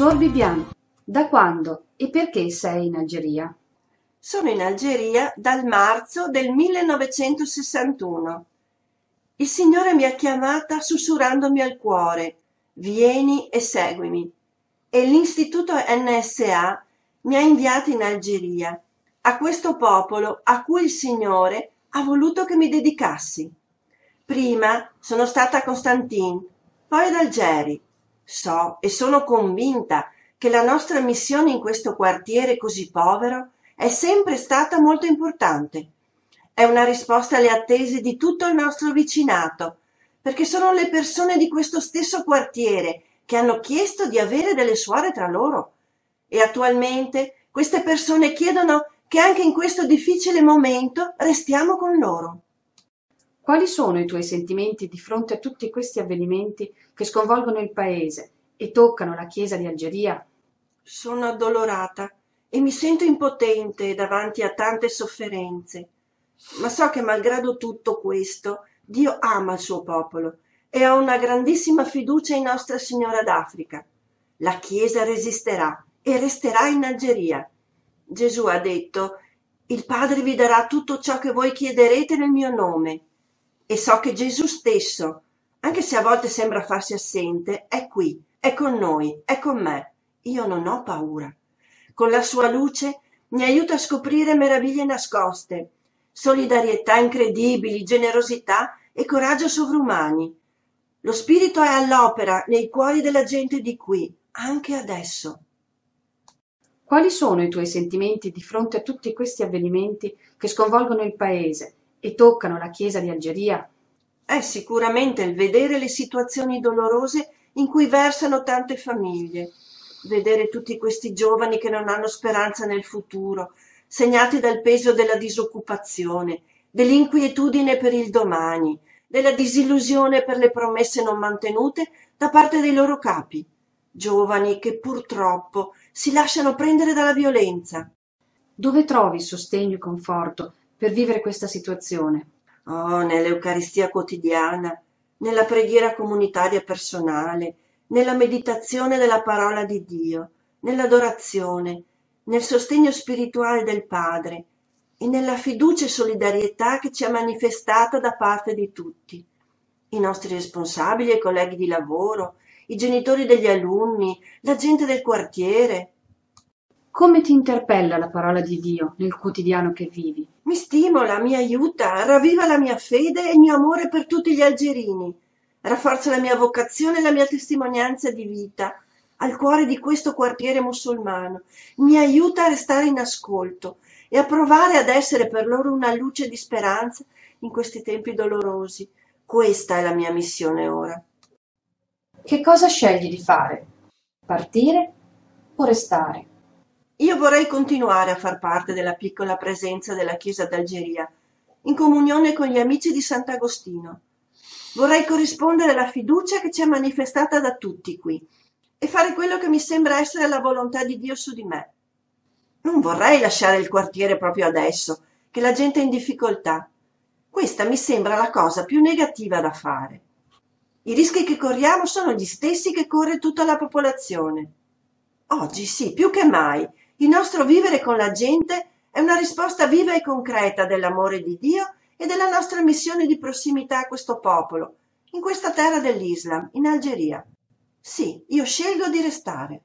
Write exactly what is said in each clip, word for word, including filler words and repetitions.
Suor Bibian, da quando e perché sei in Algeria? Sono in Algeria dal marzo del millenovecentosessantuno. Il Signore mi ha chiamata sussurrandomi al cuore: vieni e seguimi. E l'Istituto N S A mi ha inviato in Algeria, a questo popolo a cui il Signore ha voluto che mi dedicassi. Prima sono stata a Constantine, poi ad Algeri. So e sono convinta che la nostra missione in questo quartiere così povero è sempre stata molto importante. È una risposta alle attese di tutto il nostro vicinato, perché sono le persone di questo stesso quartiere che hanno chiesto di avere delle suore tra loro. E attualmente queste persone chiedono che anche in questo difficile momento restiamo con loro. Quali sono i tuoi sentimenti di fronte a tutti questi avvenimenti che sconvolgono il paese e toccano la Chiesa di Algeria? Sono addolorata e mi sento impotente davanti a tante sofferenze, ma so che malgrado tutto questo Dio ama il suo popolo e ha una grandissima fiducia in Nostra Signora d'Africa. La Chiesa resisterà e resterà in Algeria. Gesù ha detto: il Padre vi darà tutto ciò che voi chiederete nel mio nome. E so che Gesù stesso, anche se a volte sembra farsi assente, è qui, è con noi, è con me. Io non ho paura. Con la sua luce mi aiuta a scoprire meraviglie nascoste, solidarietà incredibili, generosità e coraggio sovrumani. Lo Spirito è all'opera nei cuori della gente di qui, anche adesso. Quali sono i tuoi sentimenti di fronte a tutti questi avvenimenti che sconvolgono il paese e toccano la Chiesa di Algeria? È sicuramente il vedere le situazioni dolorose in cui versano tante famiglie, vedere tutti questi giovani che non hanno speranza nel futuro, segnati dal peso della disoccupazione, dell'inquietudine per il domani, della disillusione per le promesse non mantenute da parte dei loro capi, giovani che purtroppo si lasciano prendere dalla violenza. Dove trovi sostegno e conforto per vivere questa situazione? Oh, nell'Eucaristia quotidiana, nella preghiera comunitaria personale, nella meditazione della parola di Dio, nell'adorazione, nel sostegno spirituale del Padre e nella fiducia e solidarietà che ci ha manifestata da parte di tutti. I nostri responsabili e i colleghi di lavoro, i genitori degli alunni, la gente del quartiere. Come ti interpella la parola di Dio nel quotidiano che vivi? Mi stimola, mi aiuta, ravviva la mia fede e il mio amore per tutti gli algerini, rafforza la mia vocazione e la mia testimonianza di vita al cuore di questo quartiere musulmano, mi aiuta a restare in ascolto e a provare ad essere per loro una luce di speranza in questi tempi dolorosi. Questa è la mia missione ora. Che cosa scegli di fare? Partire o restare? Io vorrei continuare a far parte della piccola presenza della Chiesa d'Algeria, in comunione con gli amici di Sant'Agostino. Vorrei corrispondere alla fiducia che ci è manifestata da tutti qui e fare quello che mi sembra essere la volontà di Dio su di me. Non vorrei lasciare il quartiere proprio adesso, che la gente è in difficoltà. Questa mi sembra la cosa più negativa da fare. I rischi che corriamo sono gli stessi che corre tutta la popolazione. Oggi sì, più che mai, il nostro vivere con la gente è una risposta viva e concreta dell'amore di Dio e della nostra missione di prossimità a questo popolo, in questa terra dell'Islam, in Algeria. Sì, io scelgo di restare.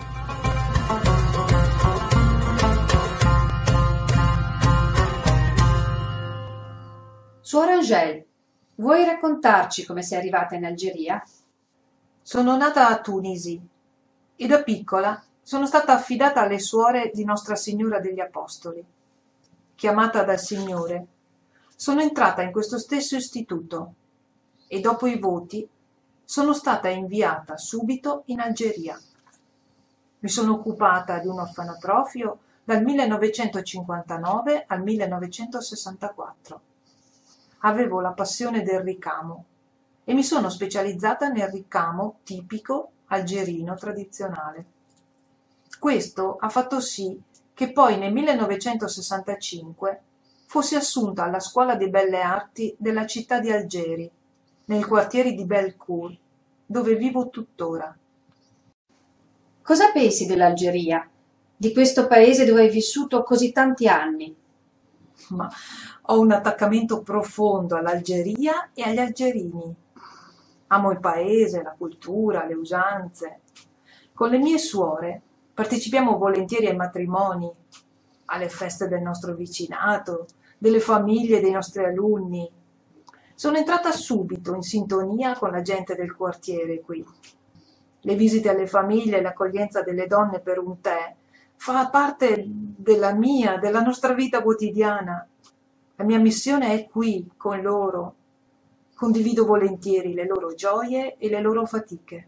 Suor Angèle, vuoi raccontarci come sei arrivata in Algeria? Sono nata a Tunisi e da piccola sono stata affidata alle suore di Nostra Signora degli Apostoli. Chiamata dal Signore, sono entrata in questo stesso istituto e dopo i voti sono stata inviata subito in Algeria. Mi sono occupata di un orfanotrofio dal millenovecentocinquantanove al millenovecentosessantaquattro. Avevo la passione del ricamo e mi sono specializzata nel ricamo tipico algerino tradizionale. Questo ha fatto sì che poi nel millenovecentosessantacinque fossi assunta alla Scuola di Belle Arti della città di Algeri, nel quartiere di Belcourt, dove vivo tuttora. Cosa pensi dell'Algeria, di questo paese dove hai vissuto così tanti anni? Ma ho un attaccamento profondo all'Algeria e agli algerini. Amo il paese, la cultura, le usanze. Con le mie suore partecipiamo volentieri ai matrimoni, alle feste del nostro vicinato, delle famiglie dei nostri alunni. Sono entrata subito in sintonia con la gente del quartiere qui. Le visite alle famiglie e l'accoglienza delle donne per un tè fa parte della mia, della nostra vita quotidiana. La mia missione è qui, con loro. Condivido volentieri le loro gioie e le loro fatiche.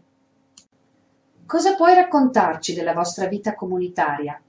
Cosa puoi raccontarci della vostra vita comunitaria?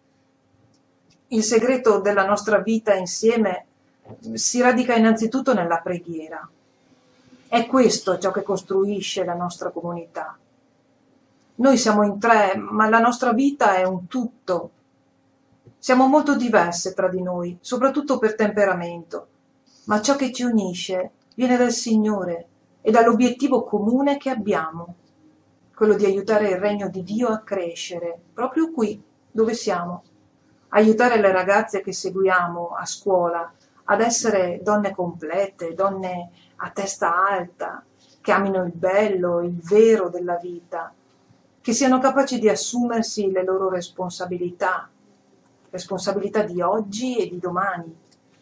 Il segreto della nostra vita insieme si radica innanzitutto nella preghiera. È questo ciò che costruisce la nostra comunità. Noi siamo in tre, ma la nostra vita è un tutto. Siamo molto diverse tra di noi, soprattutto per temperamento, ma ciò che ci unisce viene dal Signore e dall'obiettivo comune che abbiamo, quello di aiutare il regno di Dio a crescere, proprio qui, dove siamo. Aiutare le ragazze che seguiamo a scuola ad essere donne complete, donne a testa alta, che amino il bello, il vero della vita, che siano capaci di assumersi le loro responsabilità, responsabilità di oggi e di domani.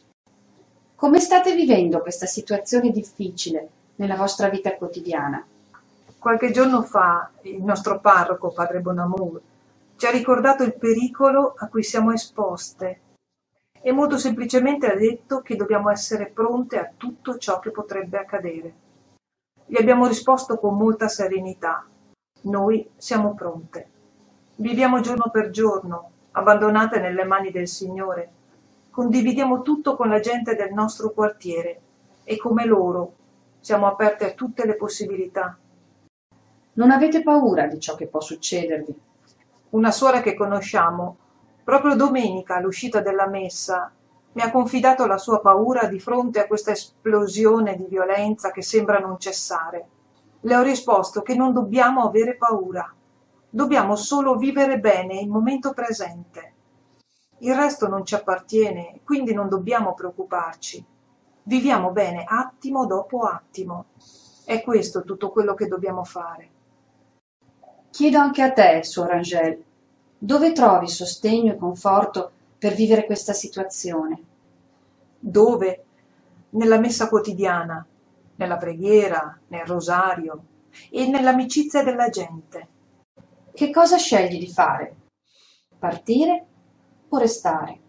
Come state vivendo questa situazione difficile nella vostra vita quotidiana? Qualche giorno fa il nostro parroco, padre Bonamour, ci ha ricordato il pericolo a cui siamo esposte e molto semplicemente ha detto che dobbiamo essere pronte a tutto ciò che potrebbe accadere. Gli abbiamo risposto con molta serenità. Noi siamo pronte. Viviamo giorno per giorno, abbandonate nelle mani del Signore. Condividiamo tutto con la gente del nostro quartiere e come loro siamo aperte a tutte le possibilità. Non avete paura di ciò che può succedervi? Una suora che conosciamo, proprio domenica all'uscita della messa, mi ha confidato la sua paura di fronte a questa esplosione di violenza che sembra non cessare. Le ho risposto che non dobbiamo avere paura, dobbiamo solo vivere bene il momento presente. Il resto non ci appartiene, quindi non dobbiamo preoccuparci. Viviamo bene attimo dopo attimo. È questo tutto quello che dobbiamo fare. Chiedo anche a te, Suor Angèle, dove trovi sostegno e conforto per vivere questa situazione? Dove? Nella messa quotidiana, nella preghiera, nel rosario e nell'amicizia della gente. Che cosa scegli di fare? Partire o restare?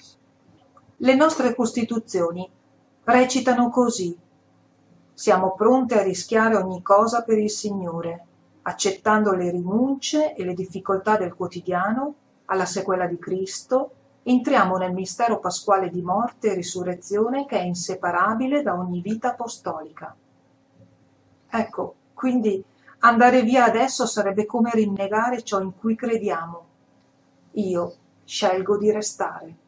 Le nostre costituzioni recitano così: siamo pronte a rischiare ogni cosa per il Signore, accettando le rinunce e le difficoltà del quotidiano, alla sequela di Cristo, entriamo nel mistero pasquale di morte e risurrezione che è inseparabile da ogni vita apostolica. Ecco, quindi andare via adesso sarebbe come rinnegare ciò in cui crediamo. Io scelgo di restare.